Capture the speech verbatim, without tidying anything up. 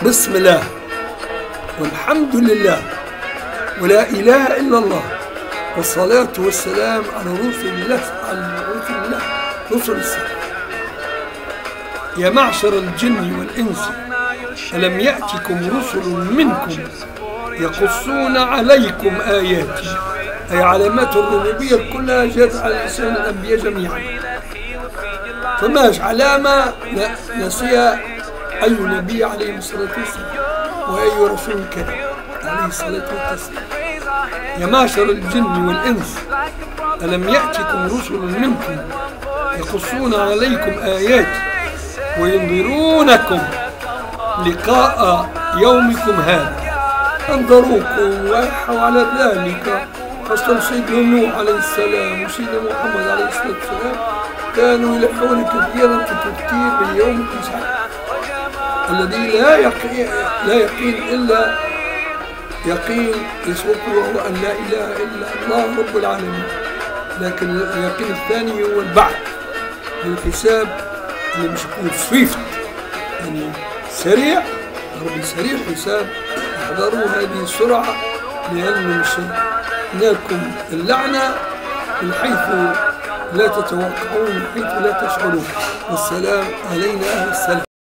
بسم الله والحمد لله ولا إله إلا الله والصلاة والسلام على رسل الله على رسل الله رسل السلام. يا معشر الجن والإنس ألم يأتكم رسل منكم يقصون عليكم آياتي، أي علامات الربوبية كلها جاءت على لسان الأنبياء جميعا، فماش علامة نسيها أي نبي عليه الصلاة والسلام وأي رسول كذا عليه الصلاة والسلام. يا معشر الجن والإنس ألم يأتكم رسل منكم يقصون عليكم آياتي وينذرونكم لقاء يومكم هذا، أنذروكم وأيحوا على ذلك. خاصة سيدنا نوح عليه السلام وسيدنا محمد عليه الصلاة والسلام كانوا يلحون كثيرا في التذكير باليوم الإسعاد الذي لا يقين لا يقين إلا يقين يسوقه وهو أن لا إله إلا الله رب العالمين، لكن اليقين الثاني هو البعث للحساب اللي مش يكون سويفت يعني سريع، ربي سريع حساب. احذروا هذه السرعة لأنه مش نالكم اللعنة من حيث لا تتوقعون، من حيث لا تشعرون. والسلام علينا أهل السلام.